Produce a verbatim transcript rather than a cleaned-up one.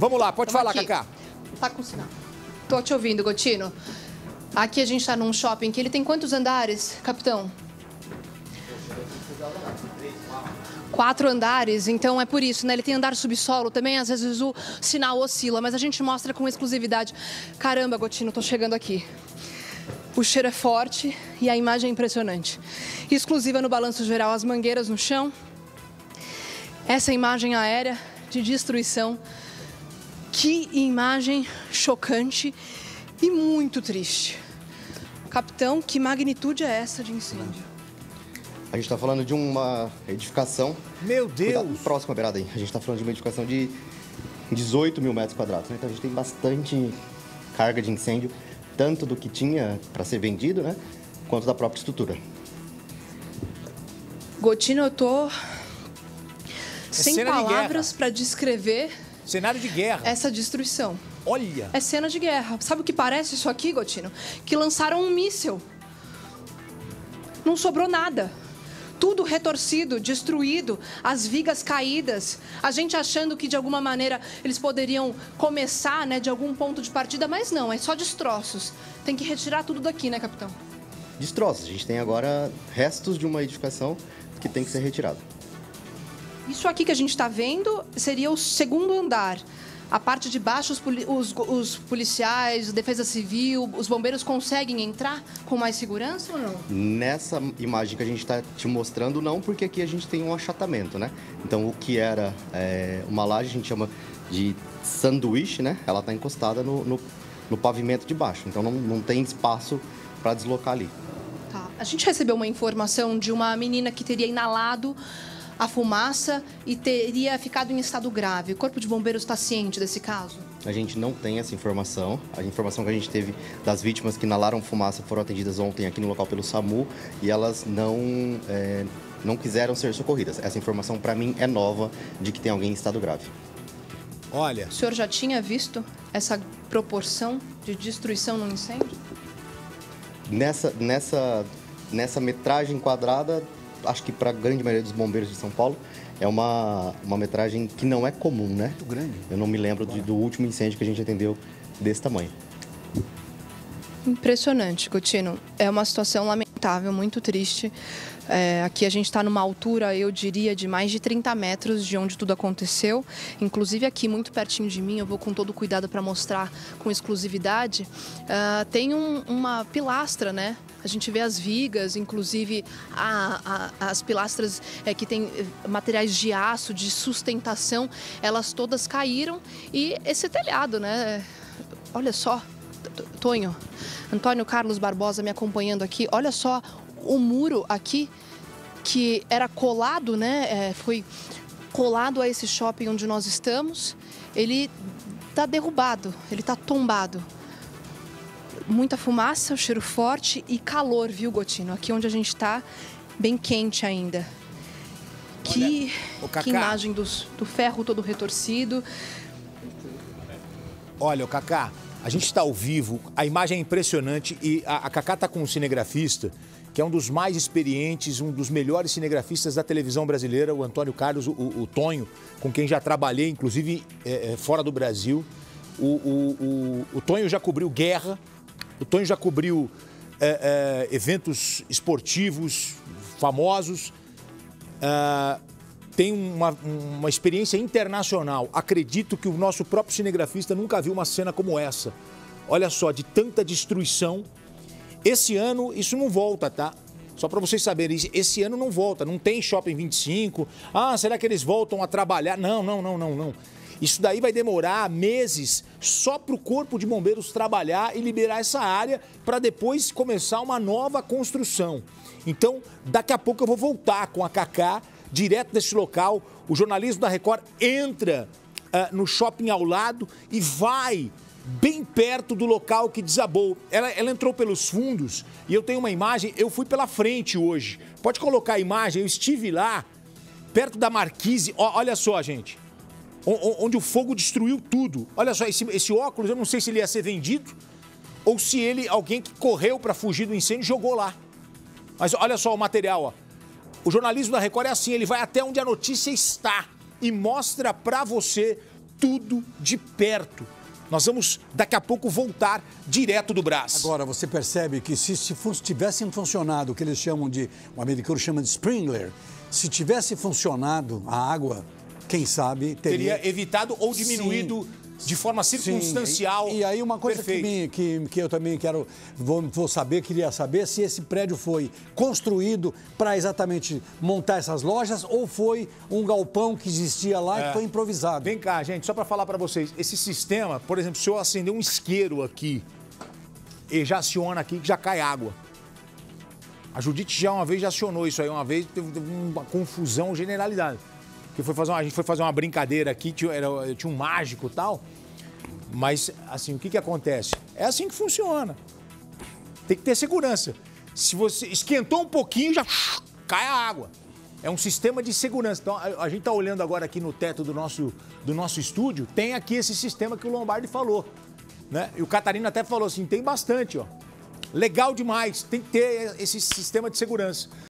Vamos lá, pode Tamo falar, aqui. Cacá. Tá com sinal. Tô te ouvindo, Gotino. Aqui a gente tá num shopping que ele tem quantos andares, capitão? Quatro andares, então é por isso, né? Ele tem andar subsolo também, às vezes o sinal oscila, mas a gente mostra com exclusividade. Caramba, Gotino, tô chegando aqui. O cheiro é forte e a imagem é impressionante. Exclusiva no balanço geral, as mangueiras no chão. Essa imagem aérea de destruição. Que imagem chocante e muito triste. Capitão, que magnitude é essa de incêndio? A gente está falando de uma edificação... Meu Deus! Cuidado, próxima beirada aí. A gente está falando de uma edificação de dezoito mil metros quadrados. Né? Então a gente tem bastante carga de incêndio, tanto do que tinha para ser vendido, né? Quanto da própria estrutura. Gotino, eu tô sem cena de palavras para descrever Cenário de guerra. essa destruição. Olha! É cena de guerra. Sabe o que parece isso aqui, Gotino? Que lançaram um míssil. Não sobrou nada. Tudo retorcido, destruído, as vigas caídas, a gente achando que de alguma maneira eles poderiam começar, né, de algum ponto de partida, mas não, é só destroços. Tem que retirar tudo daqui, né, capitão? Destroços. A gente tem agora restos de uma edificação que tem que ser retirada. Isso aqui que a gente está vendo seria o segundo andar. A parte de baixo, os, poli os, os policiais, a defesa civil, os bombeiros conseguem entrar com mais segurança ou não? Nessa imagem que a gente está te mostrando, não, porque aqui a gente tem um achatamento, né? Então, o que era é, uma laje, a gente chama de sanduíche, né? Ela está encostada no, no, no pavimento de baixo. Então, não, não tem espaço para deslocar ali. Tá. A gente recebeu uma informação de uma menina que teria inalado a fumaça e teria ficado em estado grave. O Corpo de Bombeiros está ciente desse caso? A gente não tem essa informação. A informação que a gente teve das vítimas que inalaram fumaça foram atendidas ontem aqui no local pelo SAMU e elas não, é, não quiseram ser socorridas. Essa informação, para mim, é nova de que tem alguém em estado grave. Olha... O senhor já tinha visto essa proporção de destruição no incêndio? Nessa, nessa, nessa metragem quadrada, acho que para a grande maioria dos bombeiros de São Paulo, é uma, uma metragem que não é comum, né? Muito grande. Eu não me lembro de, do último incêndio que a gente atendeu desse tamanho. Impressionante, Gotino. É uma situação lamentável, muito triste. É, aqui a gente está numa altura, eu diria, de mais de trinta metros de onde tudo aconteceu. Inclusive aqui, muito pertinho de mim, eu vou com todo cuidado para mostrar com exclusividade. Uh, tem um, uma pilastra, né? A gente vê as vigas, inclusive a, a, as pilastras é, que têm materiais de aço, de sustentação, elas todas caíram. E esse telhado, né? Olha só, Tonho, Antônio Carlos Barbosa me acompanhando aqui. Olha só o muro aqui, que era colado, né? É, foi colado a esse shopping onde nós estamos. Ele está derrubado, ele está tombado. Muita fumaça, o cheiro forte e calor, viu, Gotino? Aqui onde a gente está, bem quente ainda. Que, Olha, que imagem dos, do ferro todo retorcido. Olha, o Cacá, a gente está ao vivo, a imagem é impressionante e a, a Cacá está com um cinegrafista que é um dos mais experientes, um dos melhores cinegrafistas da televisão brasileira, o Antônio Carlos, o, o Tonho, com quem já trabalhei, inclusive é, fora do Brasil. O, o, o, o Tonho já cobriu guerra, o Tonho já cobriu é, é, eventos esportivos famosos, é, tem uma, uma experiência internacional. Acredito que o nosso próprio cinegrafista nunca viu uma cena como essa. Olha só, de tanta destruição. Esse ano isso não volta, tá? Só para vocês saberem, esse ano não volta, não tem Shopping vinte e cinco. Ah, será que eles voltam a trabalhar? Não, não, não, não, não. Isso daí vai demorar meses só para o Corpo de Bombeiros trabalhar e liberar essa área para depois começar uma nova construção. Então, daqui a pouco eu vou voltar com a Cacá, direto desse local. O jornalismo da Record entra uh, no shopping ao lado e vai bem perto do local que desabou. Ela, ela entrou pelos fundos e eu tenho uma imagem, eu fui pela frente hoje. Pode colocar a imagem, eu estive lá, perto da marquise. Ó, olha só, gente, onde o fogo destruiu tudo. Olha só, esse, esse óculos, eu não sei se ele ia ser vendido ou se ele, alguém que correu para fugir do incêndio, jogou lá. Mas olha só o material, ó. O jornalismo da Record é assim, ele vai até onde a notícia está e mostra para você tudo de perto. Nós vamos, daqui a pouco, voltar direto do Brás. Agora, você percebe que se, se tivesse funcionado o que eles chamam de, o americano chama de sprinkler, se tivesse funcionado a água, quem sabe teria... Teria evitado ou diminuído... Sim. De forma circunstancial. Sim. E, e aí uma coisa que, me, que, que eu também quero, vou, vou saber, queria saber se esse prédio foi construído para exatamente montar essas lojas ou foi um galpão que existia lá é. e foi improvisado. Vem cá, gente, só para falar para vocês, esse sistema, por exemplo, se eu acender um isqueiro aqui, ele já aciona aqui que já cai água. A Judite já uma vez já acionou isso aí, uma vez teve uma confusão generalizada. Que foi fazer uma, a gente foi fazer uma brincadeira aqui, tinha, era, tinha um mágico e tal. Mas, assim, o que que acontece? É assim que funciona. Tem que ter segurança. Se você esquentou um pouquinho, já cai a água. É um sistema de segurança. Então, a, a gente está olhando agora aqui no teto do nosso, do nosso estúdio, tem aqui esse sistema que o Lombardi falou. Né? E o Catarina até falou assim, tem bastante, ó. Legal demais, tem que ter esse sistema de segurança.